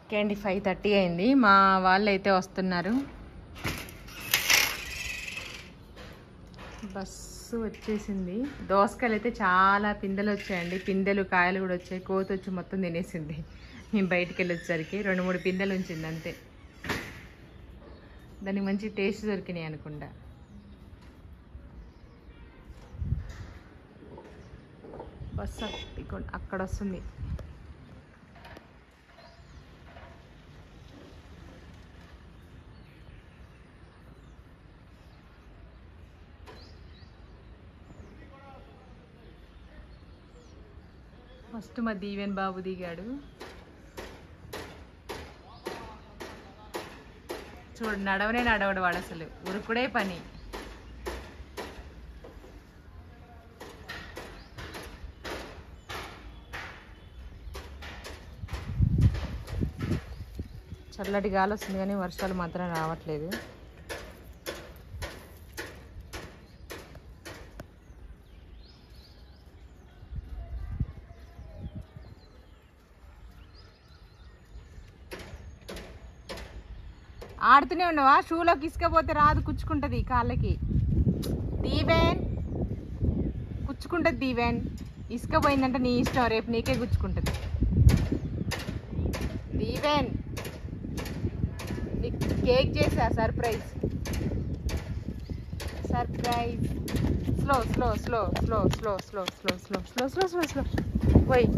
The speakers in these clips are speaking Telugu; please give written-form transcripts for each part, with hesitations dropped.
ఓకే 5:30 అయింది. మా వాళ్ళు అయితే వస్తున్నారు. బస్సు వచ్చేసింది. దోసకాయలు అయితే చాలా పిందెలు వచ్చాయండి. పిందెలు కాయలు కూడా వచ్చాయి. కోతి వచ్చి మొత్తం తినేసింది. మేము బయటికి వెళ్ళొచ్చేసరికి 2-3 పిందెలు ఉంచింది అంతే. దానికి మంచి టేస్ట్ దొరికినాయి అనుకుంటా. బస్సు అక్కడ వస్తుంది. ఫస్ట్ మా దీవెన్ బాబు దిగాడు. చూడు నడవడు వాడు, అసలు ఉరుకుడే పని. చల్లటి గాలి వస్తుంది కానీ వర్షాలు మాత్రం రావట్లేదు. ఆడుతూనే ఉన్నావా? షూలోకి ఇసుకపోతే రాదు, కుచ్చుకుంటుంది కాళ్ళకి. దీవెన్ కుచ్చుకుంటుంది. దీవెన్ ఇసుక పోయిందంటే నీ ఇష్టం, రేపు నీకే గుచ్చుకుంటుంది. దీవెన్ నీకు కేక్ చేసా surprise. Slow slow slow slow slow slow slow slow slow slow slow slow పోయి.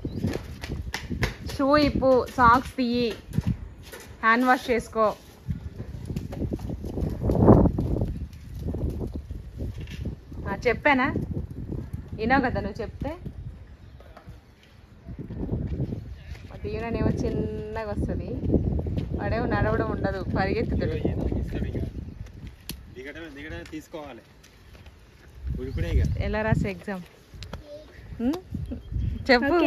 షూ ఇప్పు, సాక్స్ తీయి, హ్యాండ్ వాష్ చేసుకో. చెప్పానా? వినావు కదా నువ్వు చెప్తే. మా దీవెనేమో చిన్నగా వస్తుంది, వాడేమో నడవడం ఉండదు, పరిగెత్తుతాడు. ఎలా రాసే ఎగ్జామ్ చెప్పు.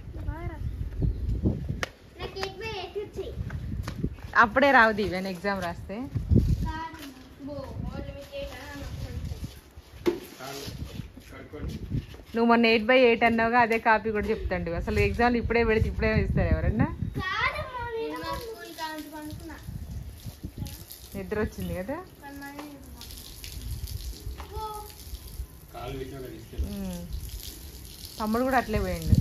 అప్పుడే రావు దీవెన్ ఎగ్జామ్ రాస్తే. నువ్వు మొన్న 8/8 అన్నావుగా, అదే కాపీ కూడా చెప్తాండు. అసలు ఎగ్జామ్లు ఇప్పుడే పెడితే ఇప్పుడే ఇస్తారు ఎవరన్నా? నిద్ర వచ్చింది కదా. తమ్ముడు కూడా అట్లే పోయిండు.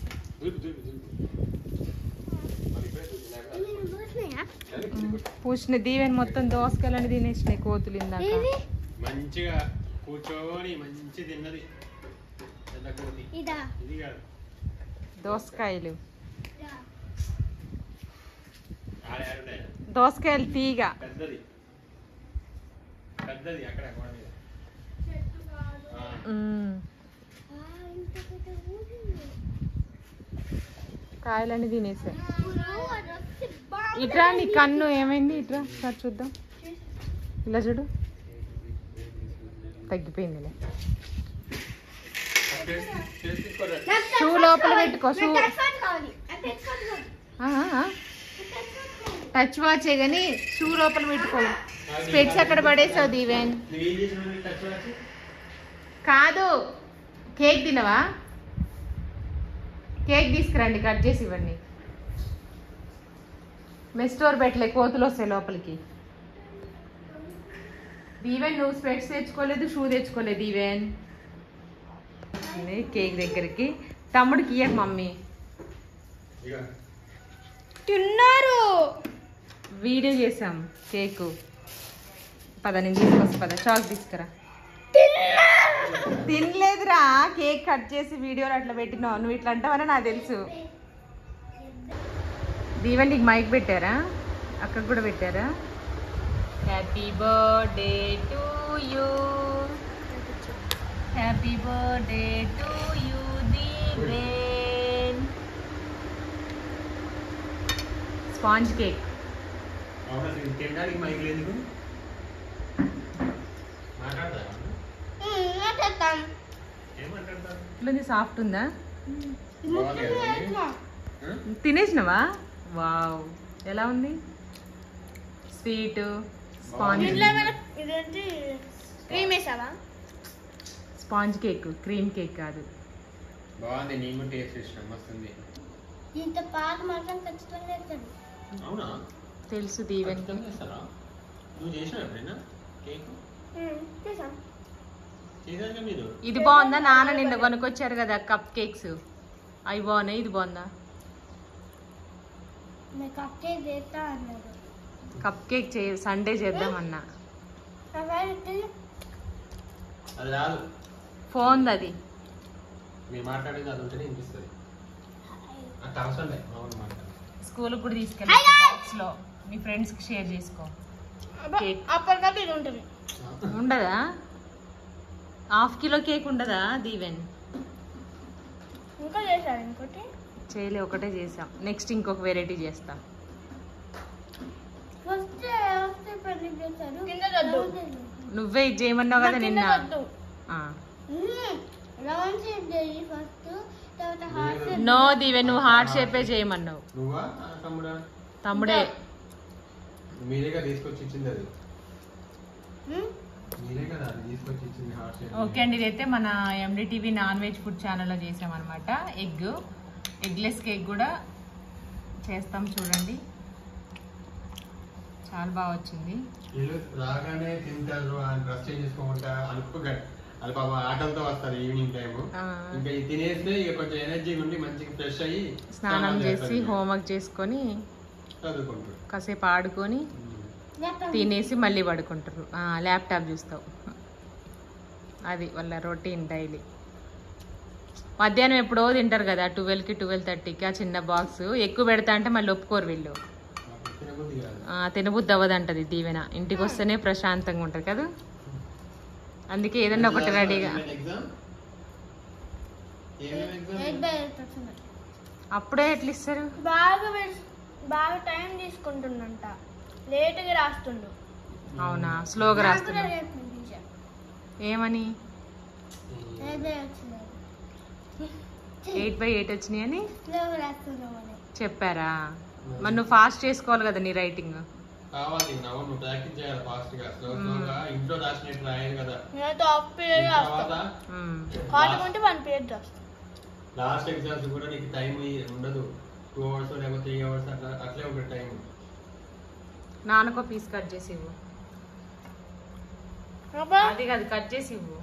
పూసిన దీవెన్ మొత్తం దోసకాయలని తినేసినాయి కోతులు. ఇందాక మంచిగా కూర్చోని మంచి తిన్నది దోసకాయలు. దోసకాయలు తీగ కాయలన్నీ తినేసా. ఇట్రా, నీ కన్ను ఏమైంది? ఇట్రా సార్ చూద్దాం. ఇలా చూడు, తగ్గిపోయిందిలే. షూ లోపల పెట్టుకో. షూ టచ్ వాచే కానీ షూ లోపల పెట్టుకో. స్పెట్స్ అక్కడ పడేసావు దీవెన్. కాదు, కేక్ తినవా? కేక్ తీసుకురండి, కట్ చేసి ఇవ్వండి. మెస్టోర్ పెట్టలే, కోతులు వస్తాయి లోపలికి. దీవెన్ నువ్వు స్పెట్స్ తెచ్చుకోలేదు, షూ తెచ్చుకోలేదు. దీవెన్ కేక్ దగ్గరికి. తమ్ముడికి ఇయ్యక మమ్మీ తిన్నారు. వీడియో చేసాం కేకు. పద నేను తీసుకొస్తా. పద చాక్ తీసుకురా. తినలేదురా, కేక్ కట్ చేసి వీడియోలో అట్లా పెట్టినావు. నువ్వు ఇట్లా అంటావని నాకు తెలుసు. దీవెన్ నీకు మైక్ పెట్టారా? అక్కడికి కూడా పెట్టారా? Happy birthday to you, happy birthday to you Deeven. Sponge cake. ఇట్లా సాఫ్ట్ ఉందా? తినేసినవా? వావ్, ఎలా ఉంది? Sweet sponge. Sponge cake, cream cake కాదు. బాగుంది, నేను టేస్ట్ చేసిన మస్తుంది. ఇంత పాలు మాత్రం ఖచ్చితంగా అవునా? తెలుసు దీవెన్. ఖచ్చితంగా చేస్తారా? నువ్వు చేసావు ఎప్పుడైనా కేక్? చేశాను మీరు. ఇది బాగుందా? నాన్న నిన్న కొనుక్కొచ్చారు కదా కప్ కేక్స్, అవి బాగున్నాయి. ఇది బాగుందా? కప్ కేక్ సండే చేద్దామన్నా. అది రాదు. ఫోన్ అది మీరు మాట్లాడేది అది ఉంటేనే వినిపిస్తుంది. అట్లా అవసరం లేదు. మామూలు మాట్లాడు. స్కూల్కి కూడా తీసుకెళ్ళి బాక్స్లో మీ ఫ్రెండ్స్కి షేర్ చేసుకో. కేక్ అప్పటికప్పుడు ఇది ఉంటుంది. ఉండదా? ½ కిలో కేక్ ఉండదా దీవెన్? ఇంకా చేశారు ఇంకోటి చేయలే, ఒకటే చేసాం. నెక్స్ట్ ఇంకొక వెరైటీ చేస్తాం. నువ్వే ఇది చేయమన్నావు కదా నిన్న. నో దీవెన్, నువ్వు హార్ట్ షేపే చేయమన్నావు. నువ్వా తమ్ముడా? తమ్ముడే. మీరేగా తీసుకొచ్చి ఇచ్చింది అది. మీరే కదా అది తీసుకొచ్చి ఇచ్చింది హార్ట్ షేప్. ఓకే అండి, ఇదైతే మన ఎండిటీవీ నాన్ వెజ్ ఫుడ్ ఛానల్లో చేసామన్నమాట. ఎగ్లెస్ కేక్ కూడా చేస్తాం చూడండి. చాలా బాగా వచ్చింది. వీళ్ళు రాగానే తింటారు, డ్రెస్ చేంజ్ చేసుకోకుండా అది పాప ఆటలతో వస్తారు ఈవినింగ్ టైం. ఇంకా ఇది తినేస్తే ఇక కొంచెం ఎనర్జీ ఉండి మంచిగా ఫ్రెష్ అయ్యి స్నానం చేసి హోంవర్క్ చేసుకొని చదువుకుంటారు, కాసేపు ఆడుకొని తినేసి మళ్ళీ పడుకుంటారు. ల్యాప్టాప్ చూస్తావు. అది వాళ్ళ రొటీన్ డైలీ. మధ్యాహ్నం ఎప్పుడో తింటారు కదా 12కి 12:30కి ఆ చిన్న బాక్స్. ఎక్కువ పెడతా అంటే మళ్ళీ ఒప్పుకోరు వీళ్ళు. తినబుద్ధి అవ్వదంటది దీవెన. ఇంటికి వస్తేనే ప్రశాంతంగా ఉంటుంది కదా, అందుకే ఏదన్నా ఒకటి రెడీగా. అప్పుడే ఎట్లా ఇస్తారు? బాగా టైం తీసుకుంటుందంట, లేట్గా రాస్తుండు. అవునా? స్లోగా రాస్తున్నా. ఏమని? 8/8 వచ్చినాయని చెప్పారా? మరి నువ్వు ఫాస్ట్ చేసుకోవాలి కదా నీ రైటింగ్. కావాలి నువ్వు ప్రాక్టీస్ చేయాలి ఫాస్ట్ గా. స్లోగా ఇంట్లో రాసినట్టు రాయాలి కదా. లాస్ట్ ఎగ్జామ్స్ కూడా నీకు టైం ఉండదు. 2 hours లేకపోతే 3 hours అట్లే ఉంటుంది టైం. నాన్నకో పీస్ కట్ చేసి ఇవ్వు. అది కాదు, కట్ చేసి ఇవ్వు.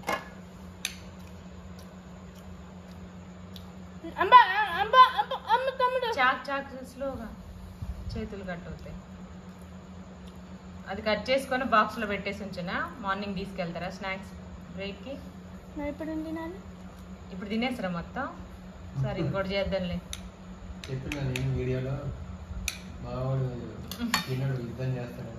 చాక్ స్లోగా, చేతులు కట్ అవుతాయి. అది కట్ చేసుకొని బాక్స్ లో పెట్టేసి ఉంచునా. మార్నింగ్ తీసుకెళ్తారా స్నాక్స్ బ్రేక్ కి? ఇప్పుడు తినేస్తారా మొత్తం? సరే ఇంకోటి చేద్దాంలే. చెప్పినా నేను వీడియోలో మావాడు తినడు, యుద్ధం చేస్తాడని.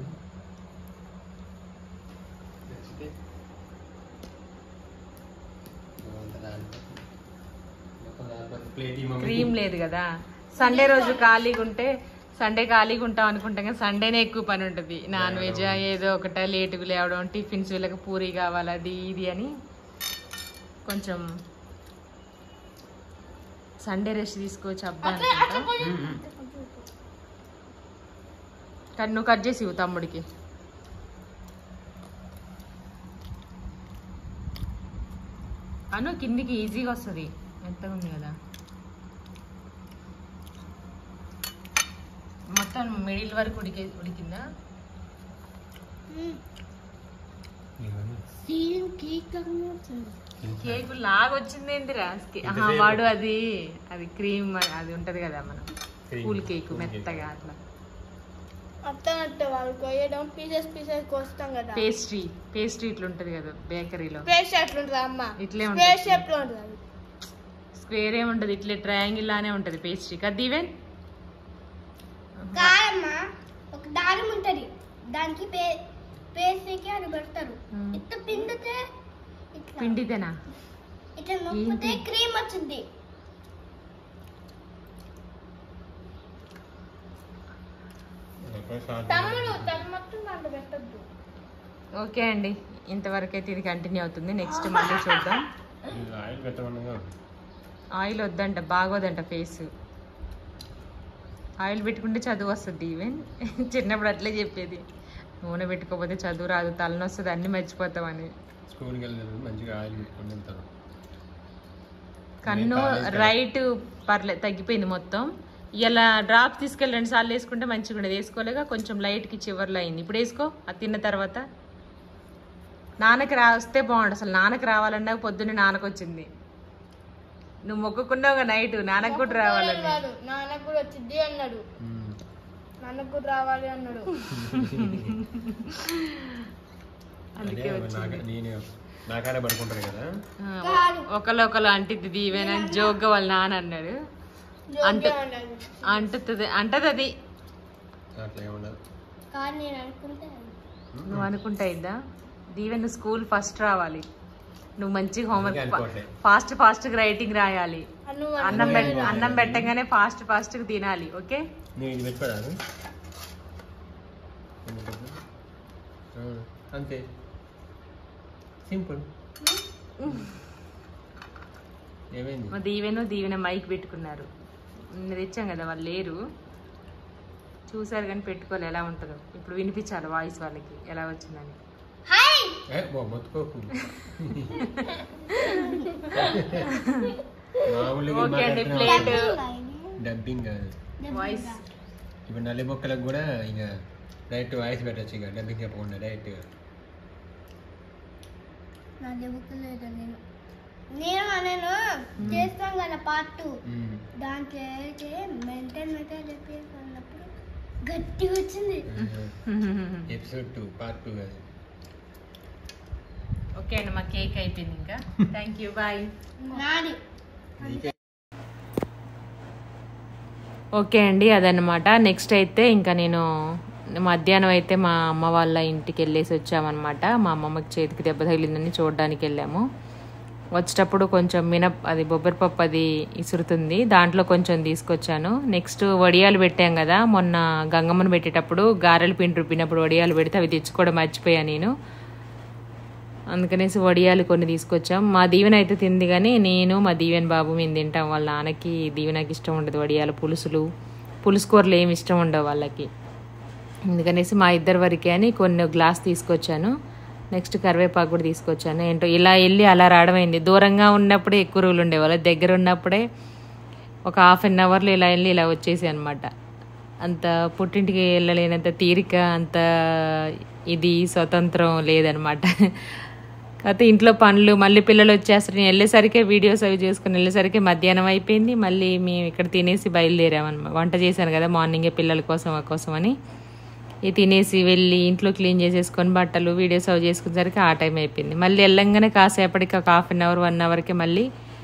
క్రీమ్ లేదు కదా. సండే రోజు ఖాళీగా ఉంటే, సండే ఖాళీగా ఉంటాం అనుకుంటాం కదా, సండేనే ఎక్కువ పని ఉంటుంది. నాన్ వెజ్ ఏదో ఒకట, లేటుగా లేవడం, టిఫిన్స్ వీళ్ళకి పూరి కావాలి, అది ఇది అని కొంచెం సండే రెస్ట్ తీసుకోవచ్చు అబ్బా అనుకుంటా. కానీ నువ్వు కట్ చేసి ఇవ్వు తమ్ముడికి. అను కిందికి ఈజీగా వస్తుంది, మెత్తగా ఉంది కదా. మొత్తం మిడిల్ వరకు ఉడికిందా? కేక్ లాగా వచ్చింది ఏంటిరా? వాడు అది క్రీమ్ అది ఉంటది కదా మన కూల్ కేక్, మెత్తగా అట్లా. పేస్ట్రీ ఇట్లా ఉంటది కదా బేకరీలో. ఇట్లే ఉంటది, స్క్వేర్ ఏముంటది, ఇట్లే ట్రయాంగిల్ లానే ఉంటది పేస్ట్రీ కదా దీవెన్. ఒక దారం ఉంటది, దానికి పేస్ట్రీకి అది పెడతారు. ఇట్లా పిండితే పిండితేనా ఇట్లా నొక్కితే క్రీమ్ వచ్చింది. ఓకే అండి, ఇంతవరకు అయితే ఇది కంటిన్యూ అవుతుంది. నెక్స్ట్ మళ్ళీ చూద్దాం. ఆయిల్ వద్దంట, బాగోదంట ఫేస్. ఆయిల్ పెట్టుకుంటే చదువు వస్తుంది ఈవెన్. చిన్నప్పుడు అట్లే చెప్పేది, నూనె పెట్టుకోకపోతే చదువు రాదు, తలనొస్తుంది, అన్ని మర్చిపోతామని. కన్ను రైట్ పర్లేదు తగ్గిపోయింది మొత్తం, ఇలా డ్రాప్స్ తీసుకెళ్ళి 2 సార్లు వేసుకుంటే మంచిగా ఉండేది. వేసుకోలేక కొంచెం లైట్కి చివర్లో అయింది. ఇప్పుడు వేసుకో, అది తిన్న తర్వాత. నాన్నకి వస్తే బాగుండు. అసలు నాన్నకి రావాలన్నా పొద్దున్నే నాన్నకు వచ్చింది. నువ్వు మొక్కుకున్నావు నైట్ నాన్నకు కూడా రావాలని. నాన్నకు కూడా వచ్చింది అన్నాడు, నాన్నకు కూడా రావాలి అన్నాడు. అందుకే నేను నాకానే పడుకుంటారు కదా, ఒకళ్ళు అంటిద్ది దీవెన జోగ్గా వాళ్ళ నాన్న అన్నాడు. అంటది అది. అట్లా ఏముండదు. కానీ నేను అనుకుంటే నువ్వు అనుకుంటా ఇద్దా దీవెన స్కూల్ ఫస్ట్ రావాలి. నువ్వు మంచి హోంవర్క్ ఫాస్ట్గా రైటింగ్ రాయాలి. అన్నం పెట్టగానే ఫాస్ట్గా తినాలి. ఓకే నేను పెట్టుకోరా అంతే, సింపుల్. ఏమైంది? మా దీవెన మైక్ పెట్టుకున్నారు. నిన్న తెచ్చాం కదా, వాళ్ళు లేరు, చూసారు కానీ పెట్టుకోవాలి. ఎలా ఉంటుందో ఇప్పుడు వినిపించాలి వాయిస్ వాళ్ళకి ఎలా వచ్చిందని. ఓకే అండి, ప్లేట్ డబ్బింగ్ వాయిస్ ఇప్పుడు నల్లి బొక్కలకు కూడా ఇక డైరెక్ట్ వాయిస్ పెట్టచ్చు. ఇక డబ్బింగ్ చెప్పకుండా డైరెక్ట్ నేను చేస్తాం కదా పార్ట్ 2, దాంట్లో అయితే మెంటల్ చెప్పేసినప్పుడు గట్టిగా వచ్చింది. ఎపిసోడ్ 2 పార్ట్ 2 అది. ఓకే అండి, మా కేక్ అయిపోయింది. ఇంకా థ్యాంక్ యూ, బాయ్. ఓకే అండి, అదనమాట. నెక్స్ట్ అయితే ఇంకా నేను మధ్యాహ్నం అయితే మా అమ్మ వాళ్ళ ఇంటికి వెళ్ళేసి వచ్చామన్నమాట. మా అమ్మమ్మకి చేతికి దెబ్బ తగిలిందని చూడడానికి వెళ్ళాము. వచ్చేటప్పుడు కొంచెం అది బొబ్బరిపప్పు అది ఇసురుతుంది, దాంట్లో కొంచెం తీసుకొచ్చాను. నెక్స్ట్ వడియాలు పెట్టాం కదా, మొన్న గంగమ్మను పెట్టేటప్పుడు గారెల పిండి రుబ్బినప్పుడు వడియాలు పెడితే అవి తెచ్చుకోవడం మర్చిపోయాను నేను. అందుకనేసి వడియాలు కొన్ని తీసుకొచ్చాం. మా దీవెన అయితే తింది కానీ నేను మా దీవెన బాబు మేము తింటాం. వాళ్ళ నాన్నకి దీవెనకి ఇష్టం ఉండదు వడియాలు, పులుసు కూరలు ఏమి ఇష్టం ఉండవు వాళ్ళకి. అందుకనేసి మా ఇద్దరి వరకే అని కొన్ని గ్లాస్ తీసుకొచ్చాను. నెక్స్ట్ కరివేపాకు కూడా తీసుకొచ్చాను. ఏంటో ఇలా వెళ్ళి అలా రావడమైంది. దూరంగా ఉన్నప్పుడే ఎక్కువ రోజులు ఉండేవాళ్ళు, దగ్గర ఉన్నప్పుడే ఒక 1/2 అవర్లో ఇలా వెళ్ళి ఇలా వచ్చేసి అనమాట. అంత పుట్టింటికి వెళ్ళలేనంత తీరిక, అంత ఇది స్వతంత్రం లేదనమాట. కాకపోతే ఇంట్లో పనులు, మళ్ళీ పిల్లలు వచ్చేస్తారు. నేను వెళ్ళేసరికి వీడియోస్ అవి చేసుకుని వెళ్ళేసరికి మధ్యాహ్నం అయిపోయింది. మళ్ళీ మేము ఇక్కడ తినేసి బయలుదేరామన్నమాట. వంట చేశాను కదా మార్నింగే పిల్లల కోసం అని. ఇది తినేసి వెళ్ళి ఇంట్లో క్లీన్ చేసేసుకొని బట్టలు వీడియోస్ అవి చేసుకునేసరికి ఆ టైం అయిపోయింది. మళ్ళీ వెళ్ళంగానే కాసేపటికి ఒక 1/2 అవర్ 1 అవర్కి మళ్ళీ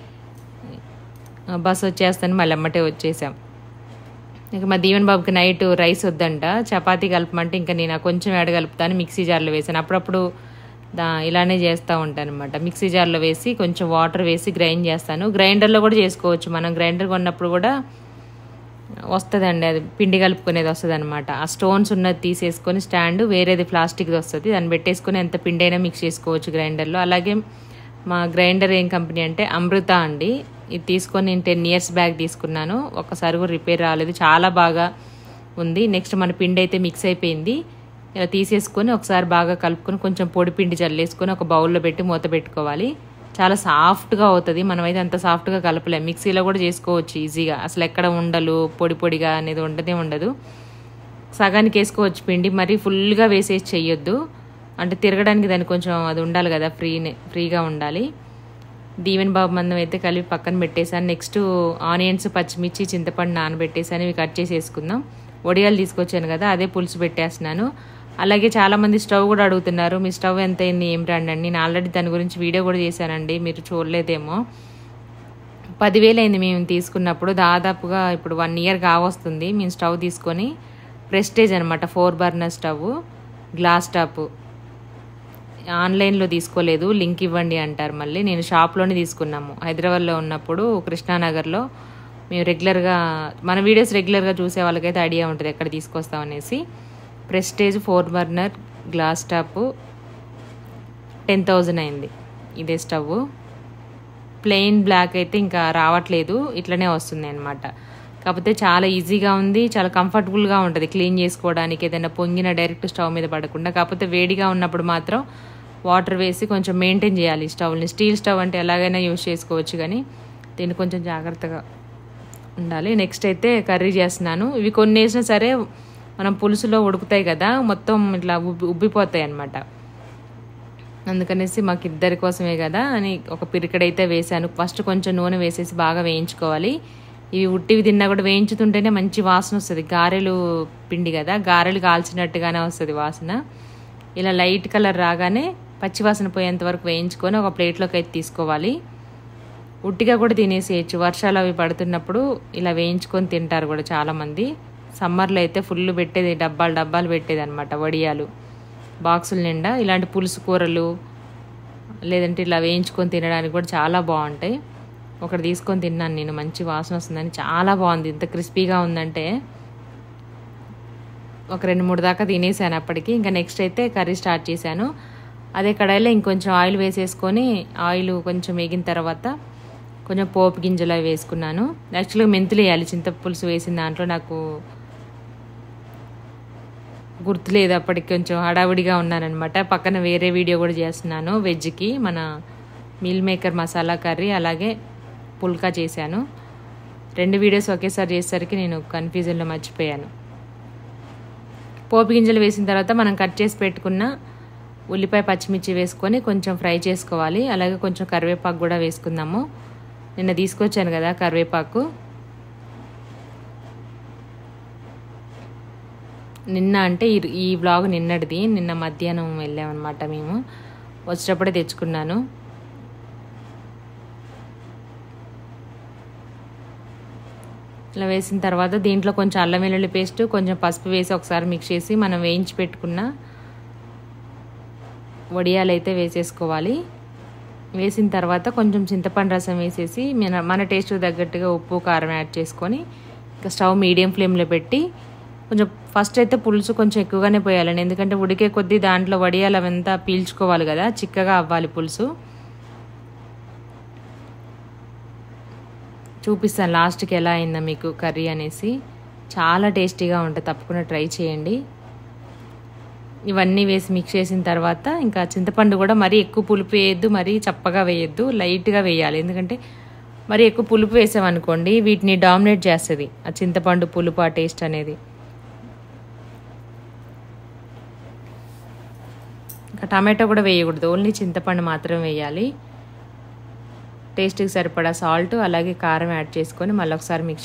బస్సు వచ్చేస్తాను. మళ్ళీ అమ్మటే వచ్చేసాం. ఇక మా దీవెన బాబుకి నైట్ రైస్ వద్దంట, చపాతీ కలపమంటే ఇంకా నేను కొంచెం కలుపుతాను, మిక్సీ జార్లో వేసాను. అప్పుడప్పుడు ఇలానే చేస్తూ ఉంటాను అనమాట. మిక్సీ జార్లో వేసి కొంచెం వాటర్ వేసి గ్రైండ్ చేస్తాను. గ్రైండర్లో కూడా చేసుకోవచ్చు, మనం గ్రైండర్ కొన్నప్పుడు కూడా వస్తుందండి, అది పిండి కలుపుకునేది వస్తుంది అనమాట. ఆ స్టోన్స్ ఉన్నది తీసేసుకొని స్టాండ్ వేరేది ప్లాస్టిక్ది వస్తుంది, దాన్ని పెట్టేసుకొని ఎంత పిండి అయినా మిక్స్ చేసుకోవచ్చు గ్రైండర్లో. అలాగే మా గ్రైండర్ ఏం కంపెనీ అంటే అమృత అండి. ఇది తీసుకొని నేను 10 years బ్యాక్ తీసుకున్నాను, ఒకసారి కూడా రిపేర్ రాలేదు, చాలా బాగా ఉంది. నెక్స్ట్ మన పిండి అయితే మిక్స్ అయిపోయింది. ఇలా తీసేసుకొని ఒకసారి బాగా కలుపుకొని కొంచెం పొడి పిండి చల్లేసుకొని ఒక బౌల్లో పెట్టి మూత పెట్టుకోవాలి. చాలా సాఫ్ట్గా అవుతుంది. మనమైతే అంత సాఫ్ట్గా కలపలేము, మిక్సీలో కూడా చేసుకోవచ్చు ఈజీగా. అసలు ఎక్కడ ఉండలు పొడిగా అనేది ఉండదు. సగానికి వేసుకోవచ్చు పిండి, మరీ ఫుల్గా వేసేసి చెయ్యొద్దు, అంటే తిరగడానికి దానికి కొంచెం అది ఉండాలి కదా, ఫ్రీగా ఉండాలి. దీవెన బాబు మందం అయితే కలిపి పక్కన పెట్టేశాను. నెక్స్ట్ ఆనియన్స్, పచ్చిమిర్చి, చింతపండు నానబెట్టేసాను, ఇవి కట్ చేసి వేసుకుందాం. వడియాలు తీసుకొచ్చాను కదా, అదే పులుసు పెట్టేస్తున్నాను. అలాగే చాలామంది స్టవ్ కూడా అడుగుతున్నారు, మీ స్టవ్ ఎంత అయింది ఏం రండి. నేను ఆల్రెడీ దాని గురించి వీడియో కూడా చేశానండి, మీరు చూడలేదేమో. 10,000 అయింది మేము తీసుకున్నప్పుడు. దాదాపుగా ఇప్పుడు 1 year కావస్తుంది మేము స్టవ్ తీసుకొని. ప్రెస్టేజ్ అనమాట, 4 burner స్టవ్, గ్లాస్ టాప్. ఆన్లైన్లో తీసుకోలేదు, లింక్ ఇవ్వండి అంటారు మళ్ళీ. నేను షాప్లోనే తీసుకున్నాము, హైదరాబాద్లో ఉన్నప్పుడు కృష్ణానగర్లో. మేము రెగ్యులర్గా మన వీడియోస్ రెగ్యులర్గా చూసే వాళ్ళకైతే ఐడియా ఉంటుంది ఎక్కడ తీసుకొస్తామనేసి. ప్రెస్టేజ్ 4 burner గ్లాస్ టాప్ 10,000 అయింది ఇదే స్టవ్. ప్లెయిన్ బ్లాక్ అయితే ఇంకా రావట్లేదు, ఇట్లనే వస్తుంది అనమాట. కాకపోతే చాలా ఈజీగా ఉంది, చాలా కంఫర్టబుల్గా ఉంటుంది క్లీన్ చేసుకోవడానికి, ఏదైనా పొంగిన డైరెక్ట్ స్టవ్ మీద పడకుండా. కాకపోతే వేడిగా ఉన్నప్పుడు మాత్రం వాటర్ వేసి కొంచెం మెయింటైన్ చేయాలి స్టవ్ని. స్టీల్ స్టవ్ అంటే ఎలాగైనా యూజ్ చేసుకోవచ్చు, కానీ దీన్ని కొంచెం జాగ్రత్తగా ఉండాలి. నెక్స్ట్ అయితే కర్రీ చేస్తున్నాను. ఇవి కొన్ని వేసినా సరే మనం పులుసులో ఉడుకుతాయి కదా, మొత్తం ఇట్లా ఉబ్బిపోతాయి అన్నమాట. అందుకనేసి మాకు ఇద్దరి కోసమే కదా అని ఒక పిరికడైతే వేసాను. ఫస్ట్ కొంచెం నూనె వేసేసి బాగా వేయించుకోవాలి. ఇవి ఉట్టివి తిన్నా కూడా వేయించుతుంటేనే మంచి వాసన వస్తుంది. గారెలు పిండి కదా, గారెలు కాల్చినట్టుగానే వస్తుంది వాసన. ఇలా లైట్ కలర్ రాగానే పచ్చివాసన పోయేంత వరకు వేయించుకొని ఒక ప్లేట్లోకి అయితే తీసుకోవాలి. ఉట్టిగా కూడా తినేసేయచ్చు. వర్షాలు అవి పడుతున్నప్పుడు ఇలా వేయించుకొని తింటారు కూడా చాలామంది. సమ్మర్లో అయితే ఫుల్ పెట్టేది, డబ్బాలు పెట్టేది అనమాట వడియాలు బాక్సుల నిండా. ఇలాంటి పులుసు కూరలు లేదంటే ఇలా వేయించుకొని తినడానికి కూడా చాలా బాగుంటాయి. ఒకటి తీసుకొని తిన్నాను నేను, మంచి వాసన వస్తుందని, చాలా బాగుంది. ఇంత క్రిస్పీగా ఉందంటే ఒక 2-3 దాకా తినేసాను అప్పటికి. ఇంకా నెక్స్ట్ అయితే కర్రీ స్టార్ట్ చేశాను. అదే కడాయిలో ఇంకొంచెం ఆయిల్ వేసేసుకొని, ఆయిల్ కొంచెం వేగిన తర్వాత కొంచెం పోపు గింజలు అవి వేసుకున్నాను. యాక్చువల్గా మెంతులు వేయాలి చింతపులుసు వేసిన దాంట్లో, నాకు గుర్తులేదు అప్పటికి, కొంచెం హడావుడిగా ఉన్నానమాట. పక్కన వేరే వీడియో కూడా చేస్తున్నాను వెజ్కి, మన మీల్ మేకర్ మసాలా కర్రీ అలాగే పుల్కా చేశాను. 2 వీడియోస్ ఒకేసారి చేసేసరికి నేను కన్ఫ్యూజన్లో మర్చిపోయాను. పోపు గింజలు వేసిన తర్వాత మనం కట్ చేసి పెట్టుకున్న ఉల్లిపాయ పచ్చిమిర్చి వేసుకొని కొంచెం ఫ్రై చేసుకోవాలి. అలాగే కొంచెం కరివేపాకు కూడా వేసుకుందాము. నిన్న తీసుకొచ్చాను కదా కరివేపాకు, నిన్న అంటే ఈ వ్లాగ్ నిన్నటిది. నిన్న మధ్యాహ్నం వెళ్ళామన్నమాట మేము, వచ్చేటప్పుడే తెచ్చుకున్నాను. ఇలా వేసిన తర్వాత దీంట్లో కొంచెం అల్లం వెల్లుల్లి పేస్ట్, కొంచెం పసుపు వేసి ఒకసారి మిక్స్ చేసి మనం వేయించి పెట్టుకున్న వడియాలు అయితే వేసేసుకోవాలి. వేసిన తర్వాత కొంచెం చింతపండు రసం వేసేసి మన టేస్ట్ తగ్గట్టుగా ఉప్పు కారం యాడ్ చేసుకొని ఇంకా స్టవ్ మీడియం ఫ్లేమ్లో పెట్టి కొంచెం ఫస్ట్ అయితే పులుసు కొంచెం ఎక్కువగానే పోయాలండి. ఎందుకంటే ఉడికే కొద్దీ దాంట్లో వడియాలు అవంతా పీల్చుకోవాలి కదా, చిక్కగా అవ్వాలి పులుసు. చూపిస్తాను లాస్ట్కి ఎలా అయిందో మీకు కర్రీ అనేసి. చాలా టేస్టీగా ఉంటుంది, తప్పకుండా ట్రై చేయండి. ఇవన్నీ వేసి మిక్స్ చేసిన తర్వాత ఇంకా చింతపండు కూడా మరీ ఎక్కువ పులుపు వేయద్దు, మరీ చప్పగా వేయద్దు, లైట్గా వేయాలి. ఎందుకంటే మరీ ఎక్కువ పులుపు వేసామనుకోండి వీటిని డామినేట్ చేస్తుంది ఆ చింతపండు పులుపు, ఆ టేస్ట్ అనేది. ఇంకా టమాటో కూడా వేయకూడదు, ఓన్లీ చింతపండు మాత్రం వేయాలి. టేస్ట్కి సరిపడా సాల్ట్ అలాగే కారం యాడ్ చేసుకొని మళ్ళీ ఒకసారి మిక్స్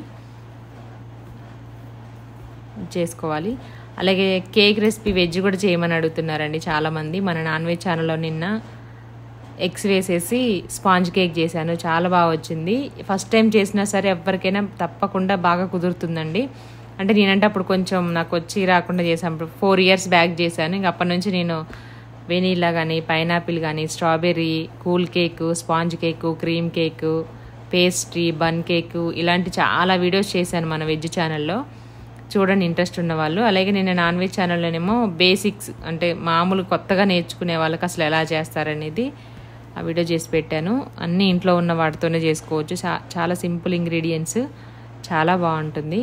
చేసుకోవాలి. అలాగే కేక్ రెసిపీ వెజ్ కూడా చేయమని అడుగుతున్నారండి చాలామంది. మన నాన్ వెజ్ ఛానల్లో నిన్న ఎగ్స్ వేసేసి స్పాంజ్ కేక్ చేశాను, చాలా బాగా వచ్చింది. ఫస్ట్ టైం చేసినా సరే ఎవరికైనా తప్పకుండా బాగా కుదురుతుందండి. అంటే నేనంటే అప్పుడు కొంచెం నాకు వచ్చి రాకుండా చేశాను, 4 years బ్యాక్ చేశాను. ఇంక అప్పటి నుంచి నేను వెనీలా కానీ, పైనాపిల్ కానీ, strawberry, cool cake, sponge cake, cream cake, pastry, bun cake ఇలాంటి చాలా వీడియోస్ చేశాను మన వెజ్ ఛానల్లో, చూడండి ఇంట్రెస్ట్ ఉన్న వాళ్ళు. అలాగే నేను నాన్ వెజ్ ఛానల్లోనేమో బేసిక్స్ అంటే మామూలు కొత్తగా నేర్చుకునే వాళ్ళకి అసలు ఎలా చేస్తారనేది ఆ వీడియో చేసి పెట్టాను. అన్నీ ఇంట్లో ఉన్న వాటితోనే చేసుకోవచ్చు, చాలా సింపుల్ ఇంగ్రీడియంట్స్, చాలా బాగుంటుంది.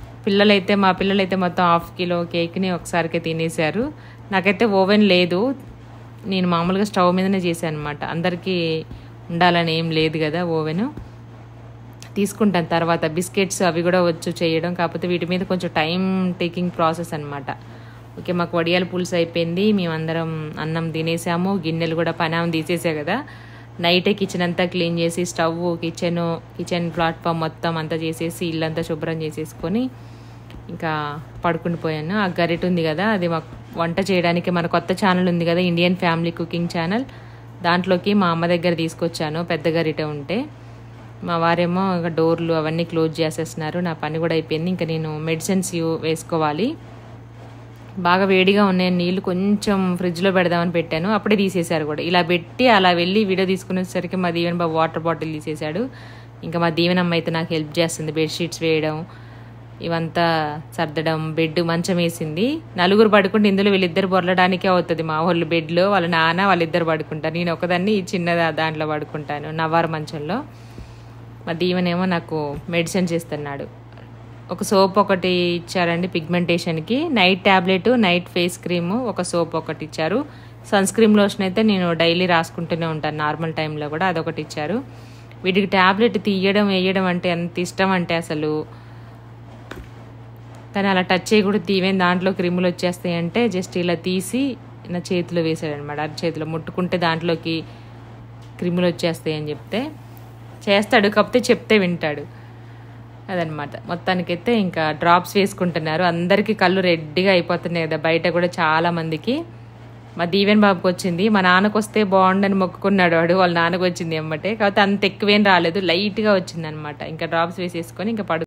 మా పిల్లలైతే మొత్తం 1/2 kilo కేక్ని ఒకసారికే తినేశారు. నాకైతే ఓవెన్ లేదు, నేను మామూలుగా స్టవ్ మీదనే చేశాను అనమాట. అందరికీ ఉండాలని ఏం లేదు కదా ఓవెను, తీసుకుంటాను తర్వాత. బిస్కెట్స్ అవి కూడా వచ్చు చేయడం, కాకపోతే వీటి మీద కొంచెం టైం టేకింగ్ ప్రాసెస్ అనమాట. ఓకే, మాకు వడియాల పులుసు అయిపోయింది, మేమందరం అన్నం తినేసాము. గిన్నెలు కూడా పనాం తీసేసా కదా, నైటే కిచెన్ అంతా క్లీన్ చేసి స్టవ్, కిచెన్ ప్లాట్ఫామ్ మొత్తం అంతా చేసేసి ఇల్లంతా శుభ్రం చేసేసుకొని ఇంకా పడుకుని పోయాను. ఆ గరిట ఉంది కదా, అది మాకు వంట చేయడానికి మన కొత్త ఛానల్ ఉంది కదా ఇండియన్ ఫ్యామిలీ కుకింగ్ ఛానల్, దాంట్లోకి మా అమ్మ దగ్గర తీసుకొచ్చాను పెద్ద గరిట ఉంటే. మా వారేమో ఇంకా డోర్లు అవన్నీ క్లోజ్ చేసేస్తున్నారు. నా పని కూడా అయిపోయింది, ఇంకా నేను మెడిసిన్స్ వేసుకోవాలి. బాగా వేడిగా ఉన్నాయి నీళ్ళు, కొంచెం ఫ్రిడ్జ్లో పెడదామని పెట్టాను, అప్పుడే తీసేశారు కూడా. ఇలా పెట్టి అలా వెళ్ళి వీడియో తీసుకునేసరికి మా దీవెన బాబు వాటర్ బాటిల్ తీసేశాడు. ఇంకా మా దీవెనమ్మ అయితే నాకు హెల్ప్ చేస్తుంది, బెడ్షీట్స్ వేయడం, ఇవంతా సర్దడం, బెడ్ మంచం వేసింది. 4 పడుకుంటే ఇందులో వీళ్ళిద్దరు బొరలడానికే అవుతుంది. మా వాళ్ళు బెడ్లో వాళ్ళ నాన్న వాళ్ళిద్దరు పడుకుంటారు, నేను ఒకదాన్ని చిన్న దాంట్లో పడుకుంటాను నవ్వారు మంచంలో. మా దీవెనేమో నాకు మెడిసిన్స్ ఇస్తున్నాడు. ఒక సోప్ ఒకటి ఇచ్చారండి పిగ్మెంటేషన్కి, night tablet, night face cream, ఒక సోప్ ఒకటి ఇచ్చారు. సన్ స్క్రీన్ లోషన్ అయితే నేను డైలీ రాసుకుంటూనే ఉంటాను నార్మల్ టైంలో కూడా, అదొకటి ఇచ్చారు. వీటికి ట్యాబ్లెట్ తీయడం వేయడం అంటే ఎంత ఇష్టం అంటే అసలు, కానీ అలా టచ్ చేయకూడదు, తీవేం దాంట్లో క్రిములు వచ్చేస్తాయి అంటే జస్ట్ ఇలా తీసి నా చేతిలో వేసాడనమాట. చేతిలో ముట్టుకుంటే దాంట్లోకి క్రిములు వచ్చేస్తాయి అని చెప్తే చేస్తాడు, కాకపోతే చెప్తే వింటాడు. అదనమాట. మొత్తానికైతే ఇంకా డ్రాప్స్ వేసుకుంటున్నారు. అందరికీ కళ్ళు రెడ్డిగా అయిపోతున్నాయి కదా బయట కూడా చాలా మందికి. మా దీవెన్ బాబుకి వచ్చింది, మా నాన్నకు వస్తే బాగుండని మొక్కుకున్నాడు వాడు, వాళ్ళ నాన్నకు వచ్చింది ఎమ్మటే, కాకపోతే అంత ఎక్కువేం రాలేదు, లైట్గా వచ్చింది అనమాట. ఇంకా డ్రాప్స్ వేసేసుకొని ఇంకా